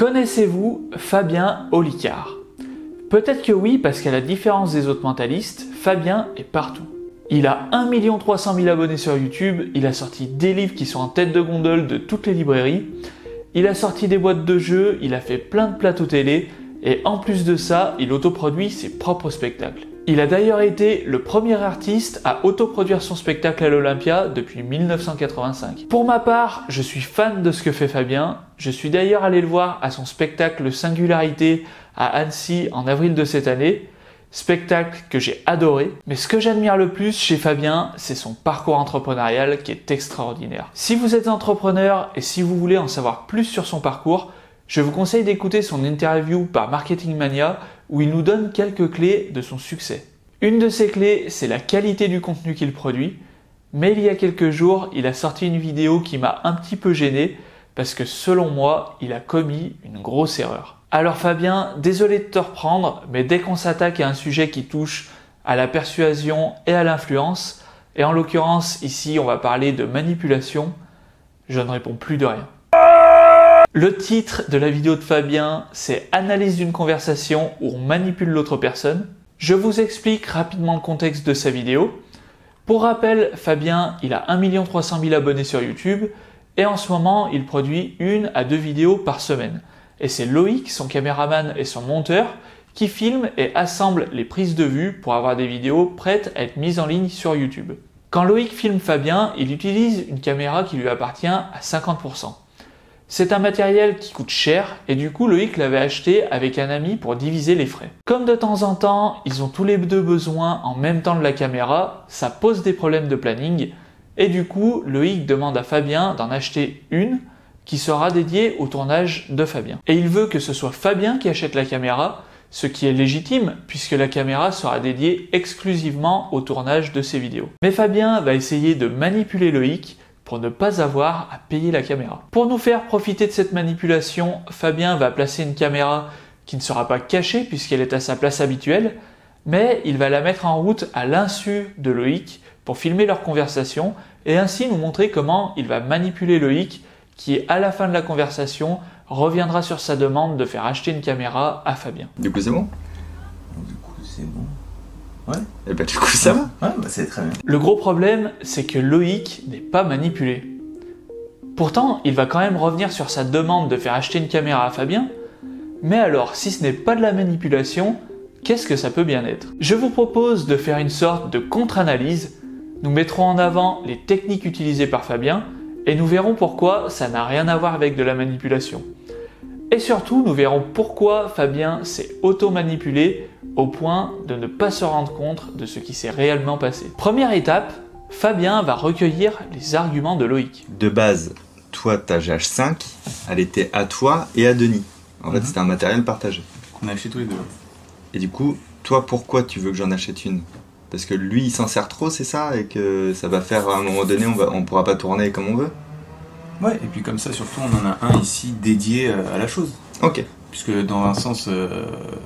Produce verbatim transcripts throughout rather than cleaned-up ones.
Connaissez-vous Fabien Olicard? Peut-être que oui, parce qu'à la différence des autres mentalistes, Fabien est partout. Il a un million trois cent mille abonnés sur YouTube, il a sorti des livres qui sont en tête de gondole de toutes les librairies, il a sorti des boîtes de jeux, il a fait plein de plateaux télé, et en plus de ça, il autoproduit ses propres spectacles. Il a d'ailleurs été le premier artiste à autoproduire son spectacle à l'Olympia depuis mille neuf cent quatre-vingt-cinq. Pour ma part, je suis fan de ce que fait Fabien, je suis d'ailleurs allé le voir à son spectacle Singularité à Annecy en avril de cette année, spectacle que j'ai adoré, mais ce que j'admire le plus chez Fabien, c'est son parcours entrepreneurial qui est extraordinaire. Si vous êtes entrepreneur et si vous voulez en savoir plus sur son parcours, je vous conseille d'écouter son interview par Marketing Mania où il nous donne quelques clés de son succès. Une de ces clés, c'est la qualité du contenu qu'il produit, mais il y a quelques jours, il a sorti une vidéo qui m'a un petit peu gêné parce que selon moi, il a commis une grosse erreur. Alors Fabien, désolé de te reprendre, mais dès qu'on s'attaque à un sujet qui touche à la persuasion et à l'influence, et en l'occurrence ici on va parler de manipulation, je ne réponds plus de rien. Le titre de la vidéo de Fabien, c'est « Analyse d'une conversation où on manipule l'autre personne ». Je vous explique rapidement le contexte de sa vidéo. Pour rappel, Fabien, il a un million trois cent mille abonnés sur YouTube et en ce moment, il produit une à deux vidéos par semaine. Et c'est Loïc, son caméraman et son monteur, qui filment et assemblent les prises de vue pour avoir des vidéos prêtes à être mises en ligne sur YouTube. Quand Loïc filme Fabien, il utilise une caméra qui lui appartient à cinquante pour cent. C'est un matériel qui coûte cher et du coup Loïc l'avait acheté avec un ami pour diviser les frais. Comme de temps en temps, ils ont tous les deux besoin en même temps de la caméra, ça pose des problèmes de planning et du coup Loïc demande à Fabien d'en acheter une qui sera dédiée au tournage de Fabien. Et il veut que ce soit Fabien qui achète la caméra, ce qui est légitime puisque la caméra sera dédiée exclusivement au tournage de ses vidéos. Mais Fabien va essayer de manipuler Loïc pour ne pas avoir à payer la caméra. Pour nous faire profiter de cette manipulation, Fabien va placer une caméra qui ne sera pas cachée puisqu'elle est à sa place habituelle, mais il va la mettre en route à l'insu de Loïc pour filmer leur conversation et ainsi nous montrer comment il va manipuler Loïc qui, à la fin de la conversation, reviendra sur sa demande de faire acheter une caméra à Fabien. Du coup, c'est bon? Du coup, c'est bon. Ouais. Et bah du coup, ça va. Ouais, bah c'est très bien. Le gros problème, c'est que Loïc n'est pas manipulé. Pourtant, il va quand même revenir sur sa demande de faire acheter une caméra à Fabien, mais alors, si ce n'est pas de la manipulation, qu'est-ce que ça peut bien être? Je vous propose de faire une sorte de contre-analyse. Nous mettrons en avant les techniques utilisées par Fabien, et nous verrons pourquoi ça n'a rien à voir avec de la manipulation. Et surtout, nous verrons pourquoi Fabien s'est auto-manipulé au point de ne pas se rendre compte de ce qui s'est réellement passé. Première étape, Fabien va recueillir les arguments de Loïc. De base, toi, ta G H cinq, elle était à toi et à Denis. En fait, Mhm. c'était un matériel partagé. On a acheté tous les deux. Et du coup, toi, pourquoi tu veux que j'en achète une? Parce que lui, il s'en sert trop, c'est ça? Et que ça va faire, à un moment donné, on va, on pourra pas tourner comme on veut? Ouais, et puis comme ça, surtout, on en a un ici dédié euh, à la chose. Ok. Puisque dans un sens, euh,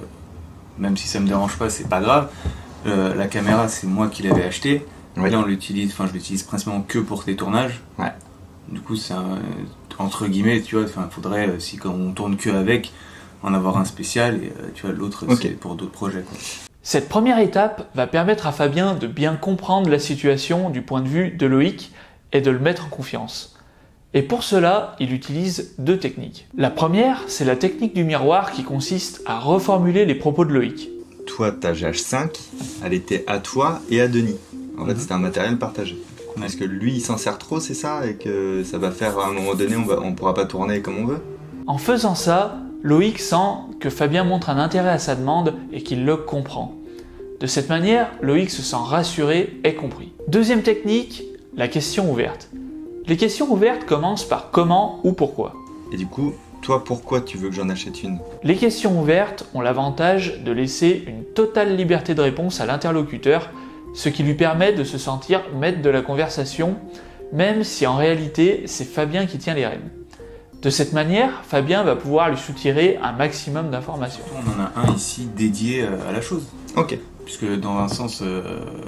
même si ça me dérange pas, c'est pas grave. Euh, la caméra, c'est moi qui l'avais achetée. Oui. Là, on l'utilise, enfin, je l'utilise principalement que pour tes tournages. Ouais. Du coup, c'est un, entre guillemets, tu vois, enfin, faudrait, euh, si quand on tourne que avec, en avoir un spécial et euh, tu vois, l'autre, Ok. c'est pour d'autres projets, quoi. Cette première étape va permettre à Fabien de bien comprendre la situation du point de vue de Loïc et de le mettre en confiance. Et pour cela, il utilise deux techniques. La première, c'est la technique du miroir qui consiste à reformuler les propos de Loïc. Toi, ta G H cinq, elle était à toi et à Denis. En fait, Mhm. c'était un matériel partagé. Parce que lui, il s'en sert trop, c'est ça? Et que ça va faire, à un moment donné, on va, on pourra pas tourner comme on veut? En faisant ça, Loïc sent que Fabien montre un intérêt à sa demande et qu'il le comprend. De cette manière, Loïc se sent rassuré et compris. Deuxième technique, la question ouverte. Les questions ouvertes commencent par comment ou pourquoi. Et du coup, toi, pourquoi tu veux que j'en achète une? Les questions ouvertes ont l'avantage de laisser une totale liberté de réponse à l'interlocuteur, ce qui lui permet de se sentir maître de la conversation, même si en réalité c'est Fabien qui tient les rênes. De cette manière, Fabien va pouvoir lui soutirer un maximum d'informations. On en a un ici dédié euh, à la chose. Ok. Puisque dans un sens, euh,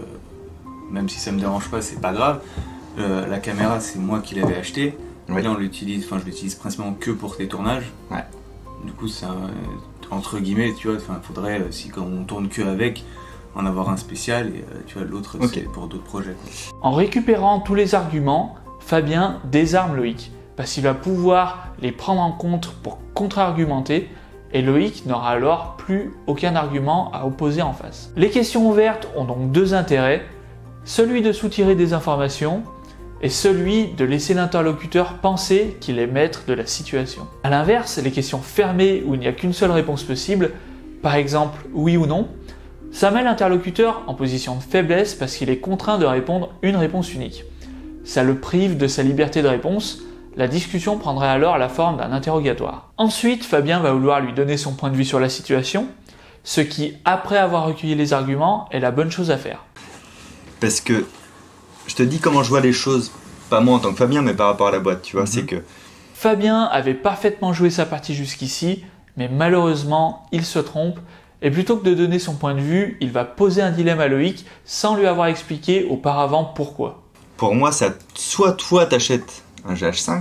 même si ça me dérange pas, c'est pas grave. Euh, la caméra, c'est moi qui l'avais achetée. Oui. Là, on l'utilise, enfin, je l'utilise principalement que pour tes tournages. Ouais. Du coup, c'est un, entre guillemets, tu vois, enfin, faudrait, si quand on tourne que avec, en avoir un spécial et euh, tu vois, l'autre Ok. c'est pour d'autres projets, quoi. En récupérant tous les arguments, Fabien désarme Loïc, parce qu'il va pouvoir les prendre en compte pour contre-argumenter, et Loïc n'aura alors plus aucun argument à opposer en face. Les questions ouvertes ont donc deux intérêts, celui de soutirer des informations et celui de laisser l'interlocuteur penser qu'il est maître de la situation. A l'inverse, les questions fermées où il n'y a qu'une seule réponse possible, par exemple oui ou non, ça met l'interlocuteur en position de faiblesse parce qu'il est contraint de répondre une réponse unique. Ça le prive de sa liberté de réponse. La discussion prendrait alors la forme d'un interrogatoire. Ensuite, Fabien va vouloir lui donner son point de vue sur la situation, ce qui, après avoir recueilli les arguments, est la bonne chose à faire. Parce que je te dis comment je vois les choses, pas moi en tant que Fabien, mais par rapport à la boîte, tu vois, Mhm. c'est que Fabien avait parfaitement joué sa partie jusqu'ici, mais malheureusement, il se trompe, et plutôt que de donner son point de vue, il va poser un dilemme à Loïc sans lui avoir expliqué auparavant pourquoi. pour moi, ça, soit toi t'achètes un G H cinq,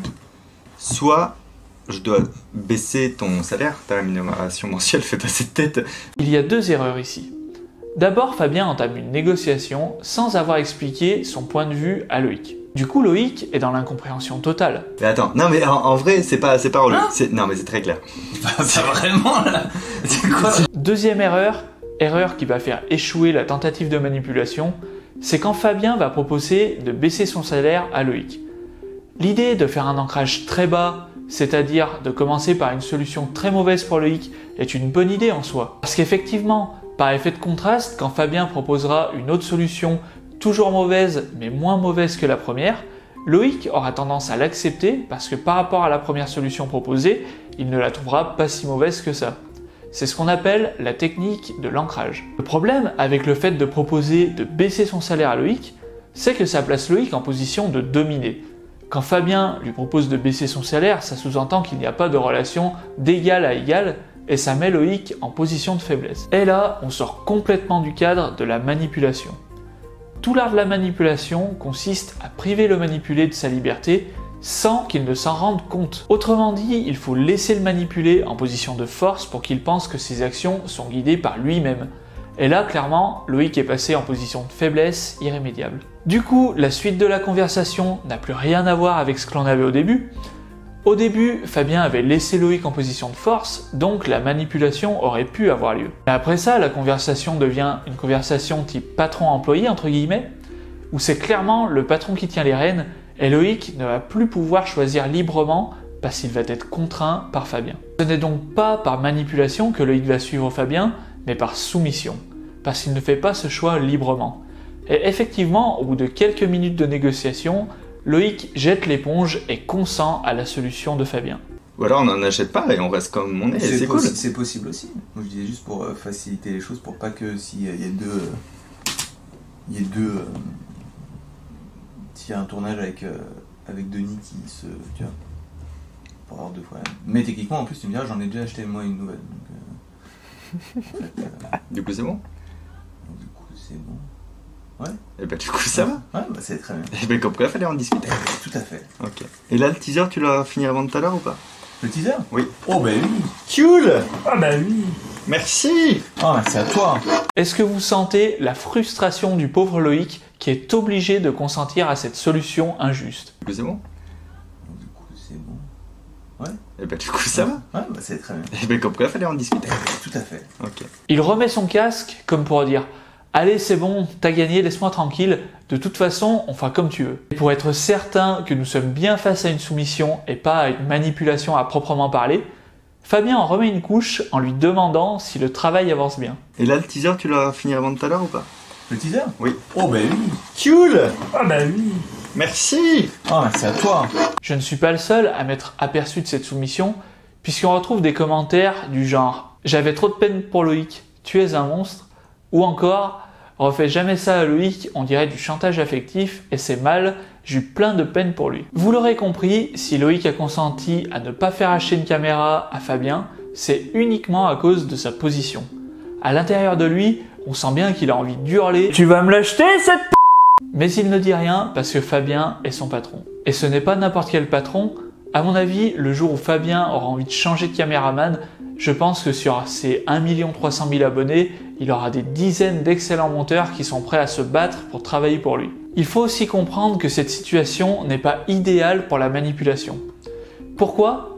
soit je dois baisser ton salaire, ta rémunération mensuelle, fais-toi cette tête. Il y a deux erreurs ici. D'abord, Fabien entame une négociation sans avoir expliqué son point de vue à Loïc. Du coup, Loïc est dans l'incompréhension totale. Mais attends, non mais en, en vrai, c'est pas, c'est pas relou. C'est- Non mais c'est très clair. C'est vraiment là. C'est quoi? Deuxième erreur, erreur qui va faire échouer la tentative de manipulation, c'est quand Fabien va proposer de baisser son salaire à Loïc. L'idée de faire un ancrage très bas, c'est-à-dire de commencer par une solution très mauvaise pour Loïc, est une bonne idée en soi. Parce qu'effectivement, par effet de contraste, quand Fabien proposera une autre solution toujours mauvaise mais moins mauvaise que la première, Loïc aura tendance à l'accepter parce que par rapport à la première solution proposée, il ne la trouvera pas si mauvaise que ça. C'est ce qu'on appelle la technique de l'ancrage. Le problème avec le fait de proposer de baisser son salaire à Loïc, c'est que ça place Loïc en position de dominer. Quand Fabien lui propose de baisser son salaire, ça sous-entend qu'il n'y a pas de relation d'égal à égal, et ça met Loïc en position de faiblesse. Et là, on sort complètement du cadre de la manipulation. Tout l'art de la manipulation consiste à priver le manipulé de sa liberté sans qu'il ne s'en rende compte. Autrement dit, il faut laisser le manipulé en position de force pour qu'il pense que ses actions sont guidées par lui-même. Et là, clairement, Loïc est passé en position de faiblesse irrémédiable. Du coup, la suite de la conversation n'a plus rien à voir avec ce que l'on avait au début. Au début, Fabien avait laissé Loïc en position de force, donc la manipulation aurait pu avoir lieu. Mais après ça, la conversation devient une conversation type patron-employé, entre guillemets, où c'est clairement le patron qui tient les rênes, et Loïc ne va plus pouvoir choisir librement parce qu'il va être contraint par Fabien. Ce n'est donc pas par manipulation que Loïc va suivre Fabien, mais par soumission, parce qu'il ne fait pas ce choix librement. Et effectivement, au bout de quelques minutes de négociation, Loïc jette l'éponge et consent à la solution de Fabien. Ou alors on n'en achète pas et on reste comme on est, et C'est c'est cool. possi- c'est possible aussi. Moi je disais juste pour euh, faciliter les choses, pour pas que s'il y a deux. euh, Il y ait deux. euh, S'il y a un tournage avec, euh, avec Denis qui se. Tu vois. Pour avoir deux fois. Mais techniquement, en plus, tu me diras, j'en ai déjà acheté moi une nouvelle. Donc, euh, en fait, euh, Du coup c'est bon. donc, du coup, c'est bon. Et bah du coup ça va. Ouais, bah c'est très bien. Et bah comme quoi fallait en discuter. Tout à fait. Ok. Et là le teaser tu l'as fini avant tout à l'heure ou pas? Le teaser? Oui. Oh, bah oui. Cool. Ah bah oui. Merci. Oh, merci à toi. Est-ce que vous sentez la frustration du pauvre Loïc qui est obligé de consentir à cette solution injuste? Du coup c'est bon. Donc, du coup, c'est bon. Et bah du coup ça va. Ouais, bah c'est très bien. Et bah comme quoi fallait en discuter. Tout à fait. Ok. Il remet son casque comme pour dire « Allez, c'est bon, t'as gagné, laisse-moi tranquille, de toute façon, on fera comme tu veux. » Pour être certain que nous sommes bien face à une soumission et pas à une manipulation à proprement parler, Fabien en remet une couche en lui demandant si le travail avance bien. Et là le teaser tu l'as fini avant tout à l'heure ou pas? Le teaser? Oui. Oh, bah oui. Cool. Ah bah oui. Merci. Oh, merci à toi. Je ne suis pas le seul à m'être aperçu de cette soumission, puisqu'on retrouve des commentaires du genre « J'avais trop de peine pour Loïc, tu es un monstre » ou encore « Refais jamais ça à Loïc, on dirait du chantage affectif et c'est mal, j'ai eu plein de peine pour lui. » Vous l'aurez compris, si Loïc a consenti à ne pas faire acheter une caméra à Fabien, c'est uniquement à cause de sa position. À l'intérieur de lui, on sent bien qu'il a envie d'hurler « Tu vas me l'acheter cette p***» Mais il ne dit rien parce que Fabien est son patron. Et ce n'est pas n'importe quel patron, À mon avis, le jour où Fabien aura envie de changer de caméraman, je pense que sur ses un million trois cent mille abonnés, il aura des dizaines d'excellents monteurs qui sont prêts à se battre pour travailler pour lui. Il faut aussi comprendre que cette situation n'est pas idéale pour la manipulation. Pourquoi ?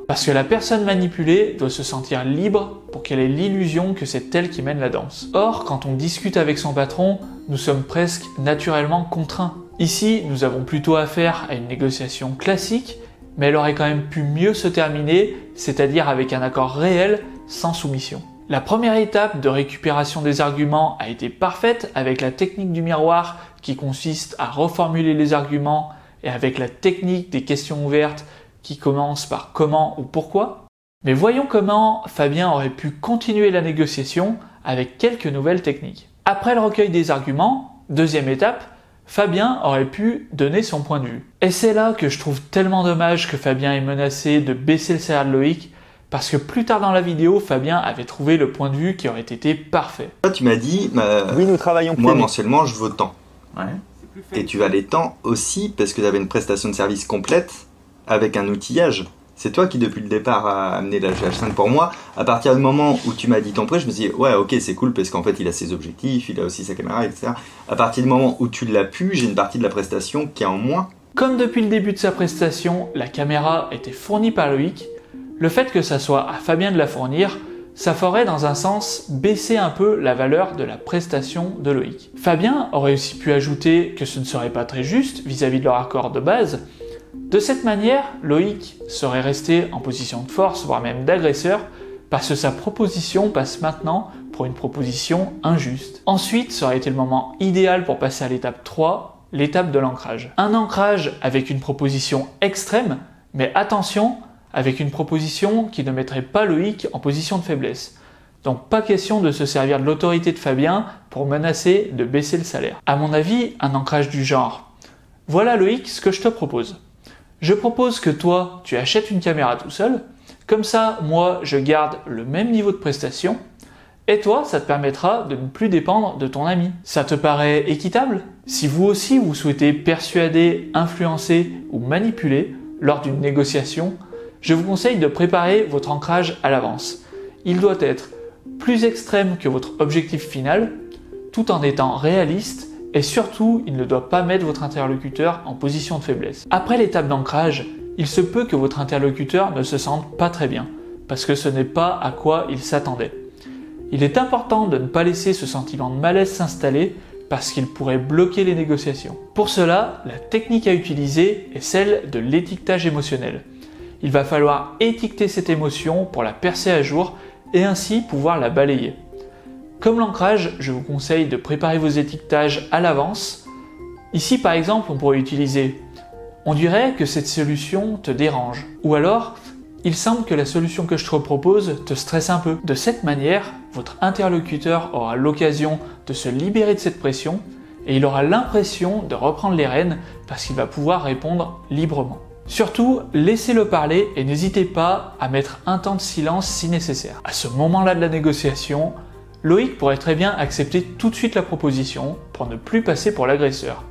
Parce que la personne manipulée doit se sentir libre pour qu'elle ait l'illusion que c'est elle qui mène la danse. Or, quand on discute avec son patron, nous sommes presque naturellement contraints. Ici, nous avons plutôt affaire à une négociation classique, mais elle aurait quand même pu mieux se terminer, c'est-à-dire avec un accord réel, sans soumission. La première étape de récupération des arguments a été parfaite avec la technique du miroir qui consiste à reformuler les arguments et avec la technique des questions ouvertes qui commence par comment ou pourquoi. Mais voyons comment Fabien aurait pu continuer la négociation avec quelques nouvelles techniques. Après le recueil des arguments, deuxième étape, Fabien aurait pu donner son point de vue. Et c'est là que je trouve tellement dommage que Fabien ait menacé de baisser le salaire de Loïc, parce que plus tard dans la vidéo, Fabien avait trouvé le point de vue qui aurait été parfait. Toi, tu m'as dit, euh, oui, nous travaillons moi plus. mensuellement, je veux tant. Ouais. Et tu valais tant aussi parce que tu avais une prestation de service complète avec un outillage. C'est toi qui, depuis le départ, a amené la G H cinq pour moi. À partir du moment où tu m'as dit ton prix, je me suis dit, ouais, ok, c'est cool parce qu'en fait, il a ses objectifs, il a aussi sa caméra, et cetera. À partir du moment où tu l'as pu, j'ai une partie de la prestation qui est en moins. Comme depuis le début de sa prestation, la caméra était fournie par Loïc, le fait que ça soit à Fabien de la fournir, ça ferait dans un sens baisser un peu la valeur de la prestation de Loïc. Fabien aurait aussi pu ajouter que ce ne serait pas très juste vis-à-vis de leur accord de base. De cette manière, Loïc serait resté en position de force, voire même d'agresseur, parce que sa proposition passe maintenant pour une proposition injuste. Ensuite, ça aurait été le moment idéal pour passer à l'étape trois, l'étape de l'ancrage. Un ancrage avec une proposition extrême, mais attention, avec une proposition qui ne mettrait pas Loïc en position de faiblesse. Donc pas question de se servir de l'autorité de Fabien pour menacer de baisser le salaire. À mon avis, un ancrage du genre « Voilà Loïc, ce que je te propose. Je propose que toi, tu achètes une caméra tout seul, comme ça, moi, je garde le même niveau de prestation, et toi, ça te permettra de ne plus dépendre de ton ami. Ça te paraît équitable ? Si vous aussi, vous souhaitez persuader, influencer ou manipuler lors d'une négociation, je vous conseille de préparer votre ancrage à l'avance. Il doit être plus extrême que votre objectif final, tout en étant réaliste, et surtout, il ne doit pas mettre votre interlocuteur en position de faiblesse. Après l'étape d'ancrage, il se peut que votre interlocuteur ne se sente pas très bien, parce que ce n'est pas à quoi il s'attendait. Il est important de ne pas laisser ce sentiment de malaise s'installer, parce qu'il pourrait bloquer les négociations. Pour cela, la technique à utiliser est celle de l'étiquetage émotionnel. Il va falloir étiqueter cette émotion pour la percer à jour et ainsi pouvoir la balayer. Comme l'ancrage, je vous conseille de préparer vos étiquetages à l'avance. Ici par exemple, on pourrait utiliser « On dirait que cette solution te dérange » ou alors « Il semble que la solution que je te propose te stresse un peu ». De cette manière, votre interlocuteur aura l'occasion de se libérer de cette pression et il aura l'impression de reprendre les rênes parce qu'il va pouvoir répondre librement. Surtout, laissez-le parler et n'hésitez pas à mettre un temps de silence si nécessaire. À ce moment-là de la négociation, Loïc pourrait très bien accepter tout de suite la proposition pour ne plus passer pour l'agresseur.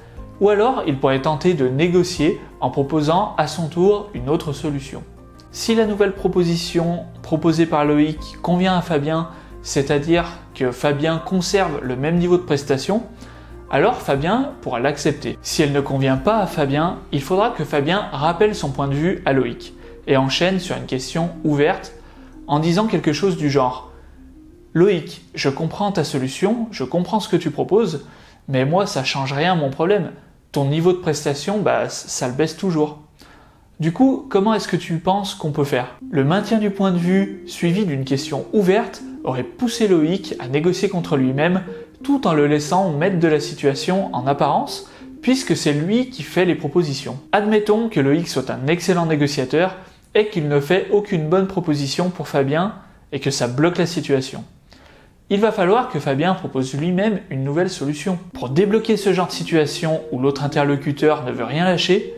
Ou alors, il pourrait tenter de négocier en proposant à son tour une autre solution. Si la nouvelle proposition proposée par Loïc convient à Fabien, c'est-à-dire que Fabien conserve le même niveau de prestation, alors Fabien pourra l'accepter. Si elle ne convient pas à Fabien, il faudra que Fabien rappelle son point de vue à Loïc et enchaîne sur une question ouverte en disant quelque chose du genre « Loïc, je comprends ta solution, je comprends ce que tu proposes, mais moi ça change rien à mon problème. Ton niveau de prestation, bah, ça le baisse toujours. Du coup, comment est-ce que tu penses qu'on peut faire ?» Le maintien du point de vue suivi d'une question ouverte aurait poussé Loïc à négocier contre lui-même tout en le laissant maître de la situation en apparence, puisque c'est lui qui fait les propositions. Admettons que Loïc soit un excellent négociateur et qu'il ne fait aucune bonne proposition pour Fabien et que ça bloque la situation. Il va falloir que Fabien propose lui-même une nouvelle solution. Pour débloquer ce genre de situation où l'autre interlocuteur ne veut rien lâcher,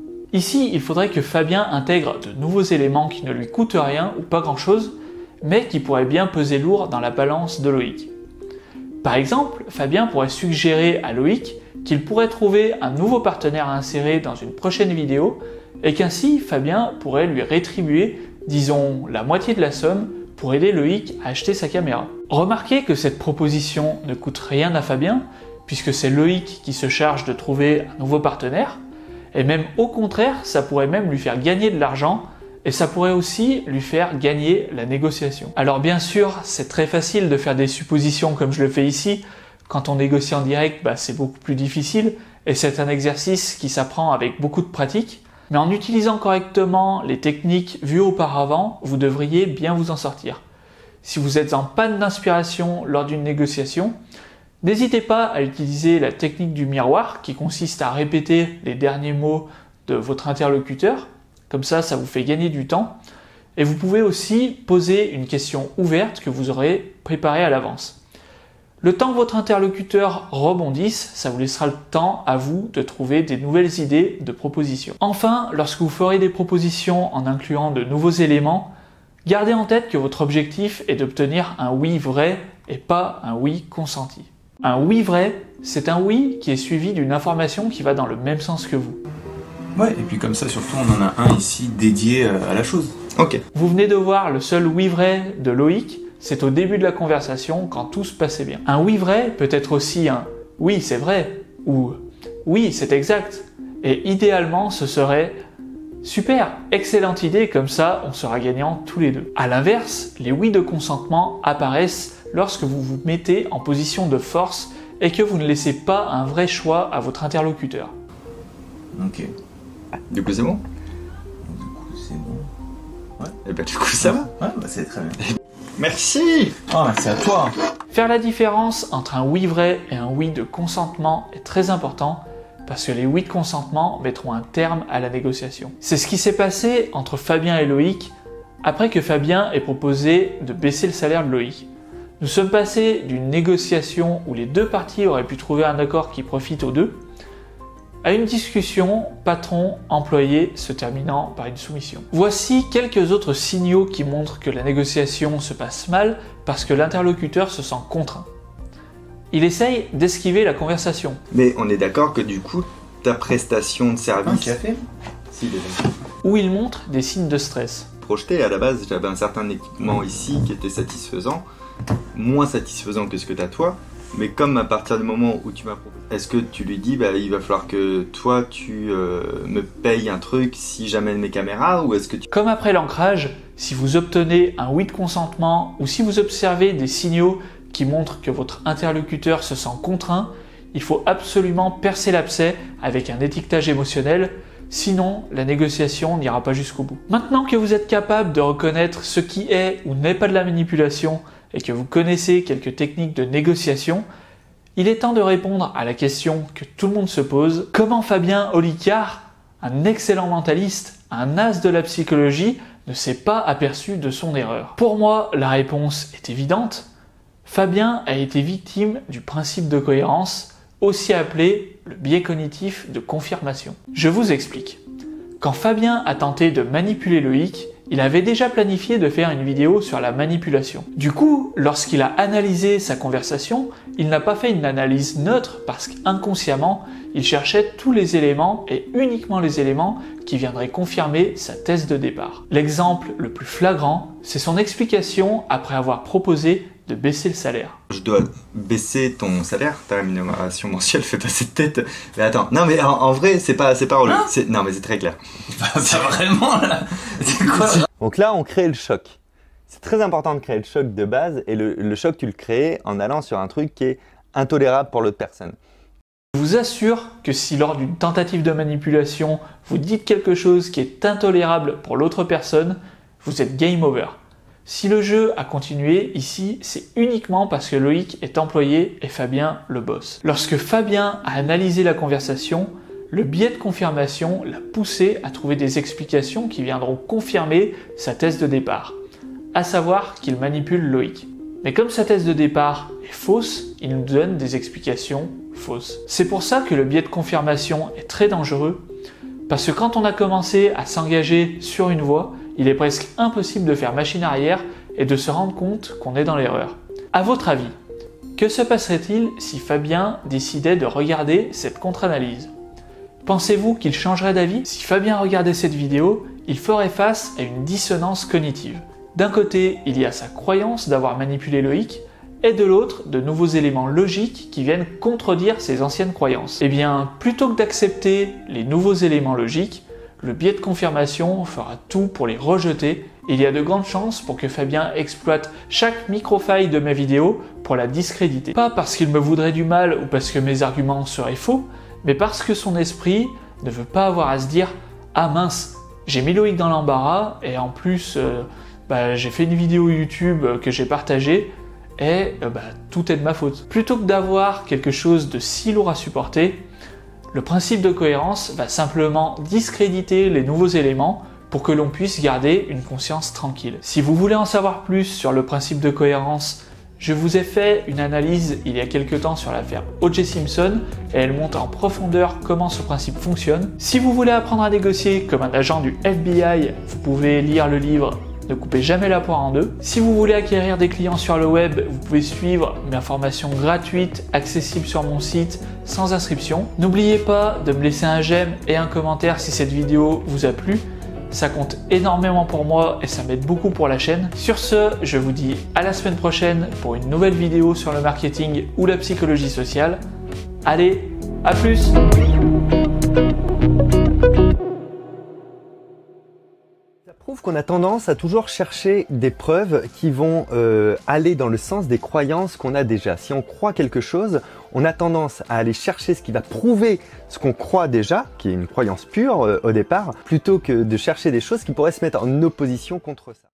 ici il faudrait que Fabien intègre de nouveaux éléments qui ne lui coûtent rien ou pas grand-chose, mais qui pourraient bien peser lourd dans la balance de Loïc. Par exemple, Fabien pourrait suggérer à Loïc qu'il pourrait trouver un nouveau partenaire à insérer dans une prochaine vidéo et qu'ainsi Fabien pourrait lui rétribuer, disons, la moitié de la somme pour aider Loïc à acheter sa caméra. Remarquez que cette proposition ne coûte rien à Fabien, puisque c'est Loïc qui se charge de trouver un nouveau partenaire, et même au contraire, ça pourrait même lui faire gagner de l'argent, et ça pourrait aussi lui faire gagner la négociation. Alors bien sûr, c'est très facile de faire des suppositions comme je le fais ici. Quand on négocie en direct, bah, c'est beaucoup plus difficile, et c'est un exercice qui s'apprend avec beaucoup de pratique. Mais en utilisant correctement les techniques vues auparavant, vous devriez bien vous en sortir. Si vous êtes en panne d'inspiration lors d'une négociation, n'hésitez pas à utiliser la technique du miroir qui consiste à répéter les derniers mots de votre interlocuteur. Comme ça, ça vous fait gagner du temps. Et vous pouvez aussi poser une question ouverte que vous aurez préparée à l'avance. Le temps que votre interlocuteur rebondisse, ça vous laissera le temps à vous de trouver des nouvelles idées de propositions. Enfin, lorsque vous ferez des propositions en incluant de nouveaux éléments, gardez en tête que votre objectif est d'obtenir un oui vrai et pas un oui consenti. Un oui vrai, c'est un oui qui est suivi d'une information qui va dans le même sens que vous. Ouais, et puis comme ça, surtout, on en a un ici dédié à la chose. Ok. Vous venez de voir le seul oui vrai de Loïc, c'est au début de la conversation quand tout se passait bien. Un oui vrai peut être aussi un oui c'est vrai ou oui c'est exact. Et idéalement ce serait super, excellente idée, comme ça on sera gagnant tous les deux. A l'inverse, les oui de consentement apparaissent lorsque vous vous mettez en position de force et que vous ne laissez pas un vrai choix à votre interlocuteur. Ok. Du coup c'est bon? Du coup c'est bon. Ouais. Et bah du coup ça va. Ouais, bah c'est très bien. Merci. Oh, merci à toi. Faire la différence entre un oui vrai et un oui de consentement est très important parce que les oui de consentement mettront un terme à la négociation. C'est ce qui s'est passé entre Fabien et Loïc après que Fabien ait proposé de baisser le salaire de Loïc. Nous sommes passés d'une négociation où les deux parties auraient pu trouver un accord qui profite aux deux à une discussion patron-employé se terminant par une soumission. Voici quelques autres signaux qui montrent que la négociation se passe mal parce que l'interlocuteur se sent contraint. Il essaye d'esquiver la conversation. Mais on est d'accord que du coup, ta prestation de service... Un café? Si, déjà. Ou il montre des signes de stress. Projeté, à la base, j'avais un certain équipement ici qui était satisfaisant, moins satisfaisant que ce que tu as toi, mais comme à partir du moment où tu m'as proposé, est-ce que tu lui dis bah, il va falloir que toi tu euh, me payes un truc si j'amène mes caméras, ou est-ce que tu... Comme après l'ancrage, si vous obtenez un oui de consentement ou si vous observez des signaux qui montrent que votre interlocuteur se sent contraint, il faut absolument percer l'abcès avec un étiquetage émotionnel, sinon la négociation n'ira pas jusqu'au bout. Maintenant que vous êtes capable de reconnaître ce qui est ou n'est pas de la manipulation et que vous connaissez quelques techniques de négociation, il est temps de répondre à la question que tout le monde se pose: comment Fabien Olicard, un excellent mentaliste, un as de la psychologie, ne s'est pas aperçu de son erreur? Pour moi, la réponse est évidente. Fabien a été victime du principe de cohérence, aussi appelé le biais cognitif de confirmation. Je vous explique. Quand Fabien a tenté de manipuler Loïc, il avait déjà planifié de faire une vidéo sur la manipulation. Du coup, lorsqu'il a analysé sa conversation, il n'a pas fait une analyse neutre parce qu'inconsciemment, il cherchait tous les éléments et uniquement les éléments qui viendraient confirmer sa thèse de départ. L'exemple le plus flagrant, c'est son explication après avoir proposé de baisser le salaire. Je dois baisser ton salaire, ta rémunération mensuelle, fais pas cette tête. Mais attends, non mais en, en vrai, c'est pas, c'est pas relou. Hein C'est, non mais c'est très clair. C'est vraiment là. C'est quoi? Donc là, on crée le choc. C'est très important de créer le choc de base, et le, le choc, tu le crées en allant sur un truc qui est intolérable pour l'autre personne. Je vous assure que si lors d'une tentative de manipulation, vous dites quelque chose qui est intolérable pour l'autre personne, vous êtes game over. Si le jeu a continué ici, c'est uniquement parce que Loïc est employé et Fabien le boss. Lorsque Fabien a analysé la conversation, le biais de confirmation l'a poussé à trouver des explications qui viendront confirmer sa thèse de départ, à savoir qu'il manipule Loïc. Mais comme sa thèse de départ est fausse, il nous donne des explications fausses. C'est pour ça que le biais de confirmation est très dangereux, parce que quand on a commencé à s'engager sur une voie, il est presque impossible de faire machine arrière et de se rendre compte qu'on est dans l'erreur. À votre avis, que se passerait-il si Fabien décidait de regarder cette contre-analyse? Pensez-vous qu'il changerait d'avis? Si Fabien regardait cette vidéo, il ferait face à une dissonance cognitive. D'un côté, il y a sa croyance d'avoir manipulé Loïc, et de l'autre, de nouveaux éléments logiques qui viennent contredire ses anciennes croyances. Eh bien, plutôt que d'accepter les nouveaux éléments logiques, le biais de confirmation fera tout pour les rejeter. Il y a de grandes chances pour que Fabien exploite chaque micro-faille de ma vidéo pour la discréditer. Pas parce qu'il me voudrait du mal ou parce que mes arguments seraient faux, mais parce que son esprit ne veut pas avoir à se dire « Ah mince, j'ai mis Loïc dans l'embarras et en plus, euh, bah, j'ai fait une vidéo YouTube que j'ai partagée, et euh, bah, tout est de ma faute. » Plutôt que d'avoir quelque chose de si lourd à supporter, le principe de cohérence va simplement discréditer les nouveaux éléments pour que l'on puisse garder une conscience tranquille. Si vous voulez en savoir plus sur le principe de cohérence, je vous ai fait une analyse il y a quelques temps sur l'affaire O J Simpson et elle montre en profondeur comment ce principe fonctionne. Si vous voulez apprendre à négocier comme un agent du F B I, vous pouvez lire le livre Ne coupez jamais la poire en deux. Si vous voulez acquérir des clients sur le web, vous pouvez suivre mes formations gratuites accessibles sur mon site sans inscription. N'oubliez pas de me laisser un j'aime et un commentaire si cette vidéo vous a plu. Ça compte énormément pour moi et ça m'aide beaucoup pour la chaîne. Sur ce, je vous dis à la semaine prochaine pour une nouvelle vidéo sur le marketing ou la psychologie sociale. Allez, à plus! Ça prouve qu'on a tendance à toujours chercher des preuves qui vont euh, aller dans le sens des croyances qu'on a déjà. Si on croit quelque chose, on a tendance à aller chercher ce qui va prouver ce qu'on croit déjà, qui est une croyance pure euh, au départ, plutôt que de chercher des choses qui pourraient se mettre en opposition contre ça.